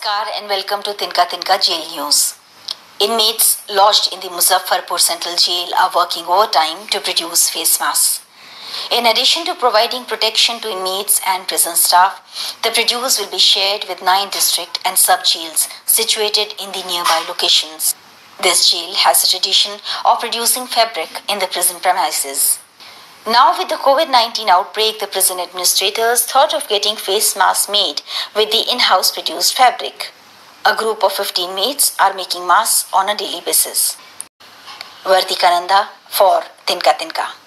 Namaskar and welcome to Tinka Tinka Jail News. Inmates lodged in the Muzaffarpur Central Jail are working overtime to produce face masks. In addition to providing protection to inmates and prison staff, the produce will be shared with 9 district and sub-jails situated in the nearby locations. This jail has a tradition of producing fabric in the prison premises. Now with the COVID-19 outbreak, the prison administrators thought of getting face masks made with the in-house produced fabric. A group of 15 mates are making masks on a daily basis. Vartika Nanda for Tinka Tinka.